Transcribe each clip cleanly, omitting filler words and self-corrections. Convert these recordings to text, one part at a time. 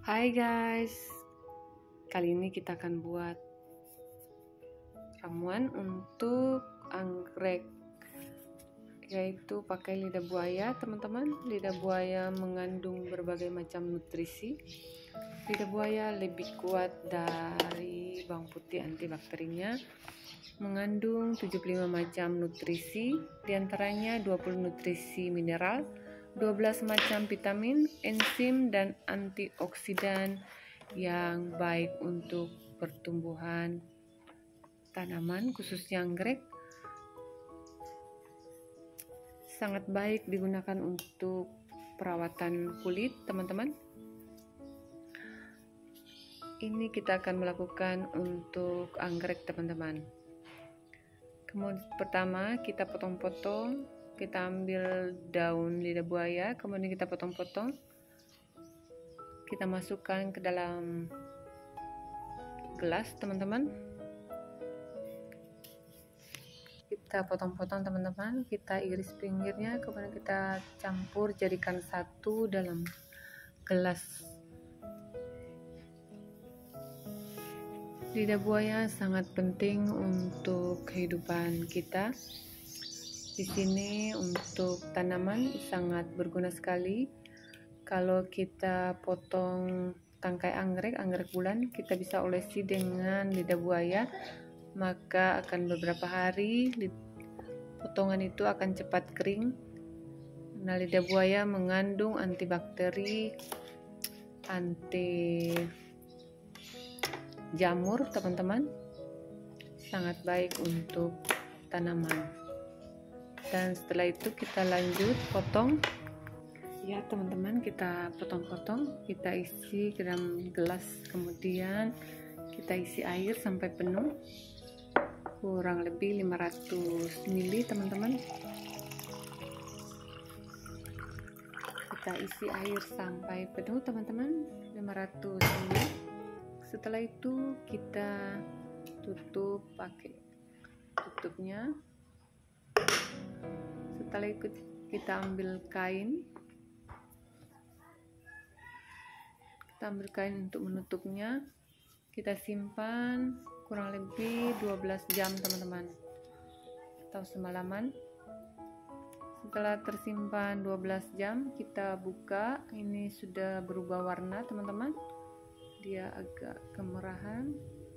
Hai guys, kali ini kita akan buat ramuan untuk anggrek, yaitu pakai lidah buaya teman-teman. Lidah buaya mengandung berbagai macam nutrisi. Lidah buaya lebih kuat dari bawang putih, antibakterinya mengandung 75 macam nutrisi, diantaranya 20 nutrisi mineral, 12 macam vitamin, enzim, dan antioksidan yang baik untuk pertumbuhan tanaman, khususnya anggrek. Sangat baik digunakan untuk perawatan kulit, teman-teman. Ini kita akan melakukan untuk anggrek, teman-teman. Kemudian pertama kita potong-potong. Kita ambil daun lidah buaya, kemudian kita potong-potong. Kita masukkan ke dalam gelas, teman-teman. Kita potong-potong, teman-teman. Kita iris pinggirnya, kemudian kita campur jadikan satu dalam gelas. Lidah buaya sangat penting untuk kehidupan kita. Di sini untuk tanaman sangat berguna sekali. Kalau kita potong tangkai anggrek bulan, kita bisa olesi dengan lidah buaya, maka akan beberapa hari potongan itu akan cepat kering. Nah, lidah buaya mengandung antibakteri, anti jamur, teman-teman. Sangat baik untuk tanaman. Dan setelah itu kita lanjut potong. Ya teman-teman, kita potong-potong, kita isi ke dalam gelas, kemudian kita isi air sampai penuh, kurang lebih 500 ml, teman-teman. Kita isi air sampai penuh, teman-teman, 500 ml. Setelah itu kita tutup pakai tutupnya. Setelah itu kita ambil kain. Kita ambil kain untuk menutupnya. Kita simpan kurang lebih 12 jam, teman-teman, atau semalaman. Setelah tersimpan 12 jam, kita buka. Ini sudah berubah warna, teman-teman. Dia agak kemerahan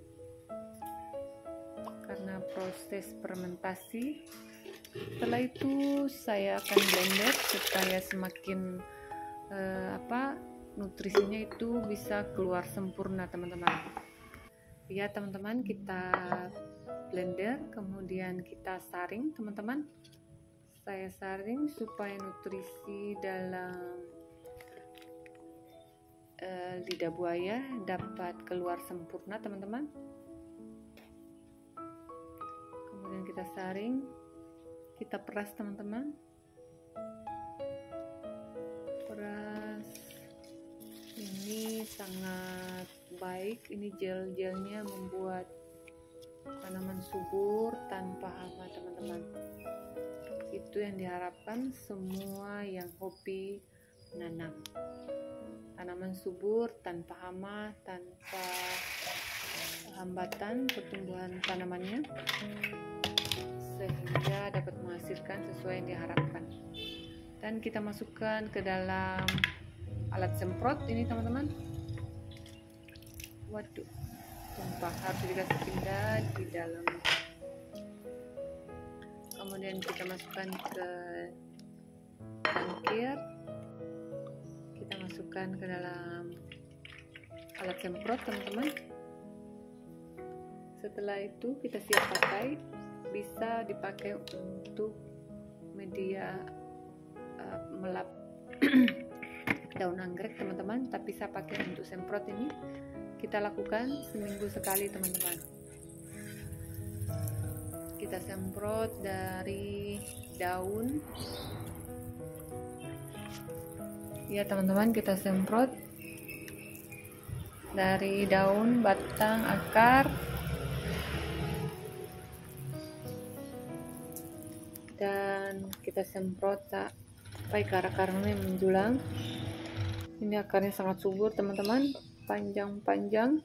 karena proses fermentasi. Setelah itu saya akan blender supaya semakin nutrisinya itu bisa keluar sempurna, teman-teman. Ya teman-teman, kita blender, kemudian kita saring, teman-teman. Saya saring supaya nutrisi dalam lidah buaya dapat keluar sempurna, teman-teman. Kemudian kita saring, kita peras, teman-teman. Peras ini sangat baik. Ini gel-gelnya membuat tanaman subur tanpa hama, teman-teman. Itu yang diharapkan semua yang hobi menanam. Tanaman subur, tanpa hama, tanpa hambatan pertumbuhan tanamannya, sehingga dapat menghasilkan sesuai yang diharapkan. Dan kita masukkan ke dalam alat semprot ini, teman-teman. Waduh, tumpah, harus dikasih pindah di dalam. Kemudian kita masukkan ke tangkir. Kita masukkan ke dalam alat semprot, teman-teman. Setelah itu kita siap pakai. Bisa dipakai untuk media melap daun anggrek, teman-teman, tapi saya pakai untuk semprot. Ini kita lakukan seminggu sekali, teman-teman. Kita semprot dari daun. Ya teman-teman, kita semprot dari daun, batang, akar, dan kita semprot sampai ke akar-akarnya menjulang. Ini akarnya sangat subur teman-teman, panjang-panjang.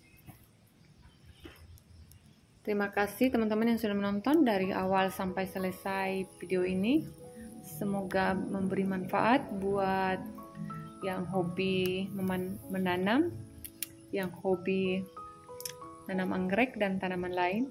Terima kasih teman-teman yang sudah menonton dari awal sampai selesai video ini. Semoga memberi manfaat buat yang hobi menanam, yang hobi nanam anggrek dan tanaman lain.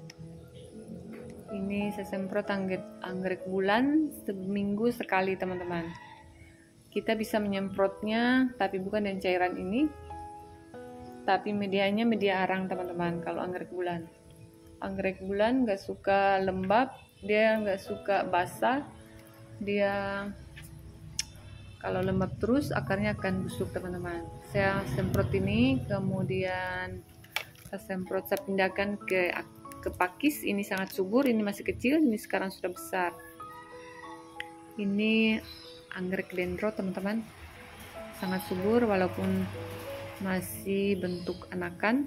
Ini saya semprot anggrek bulan seminggu sekali teman-teman. Kita bisa menyemprotnya tapi bukan dengan cairan ini, tapi medianya media arang teman-teman. Kalau anggrek bulan nggak suka lembab, dia nggak suka basah, dia kalau lembab terus akarnya akan busuk teman-teman. Saya semprot ini, kemudian saya pindahkan ke pakis. Ini sangat subur, ini masih kecil, ini sekarang sudah besar. Ini anggrek dendro teman-teman, sangat subur walaupun masih bentuk anakan.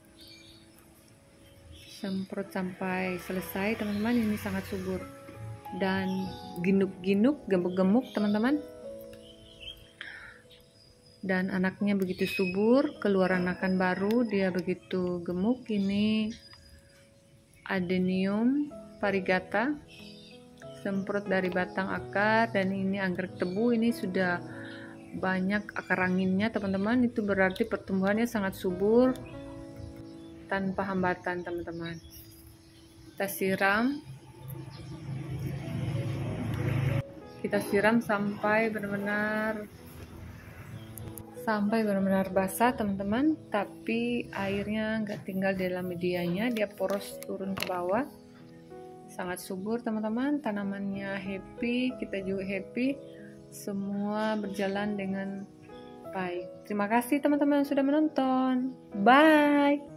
Semprot sampai selesai teman-teman, ini sangat subur dan ginuk-ginuk, gemuk-gemuk teman-teman, dan anaknya begitu subur, keluar anakan baru, dia begitu gemuk. Ini Adenium variegata, semprot dari batang akar, dan ini anggrek tebu, ini sudah banyak akar anginnya teman-teman. Itu berarti pertumbuhannya sangat subur tanpa hambatan teman-teman. Kita siram sampai benar-benar basah teman-teman, tapi airnya nggak tinggal di dalam medianya, dia poros turun ke bawah. Sangat subur teman-teman, tanamannya happy, kita juga happy, semua berjalan dengan baik. Terima kasih teman-teman yang sudah menonton. Bye.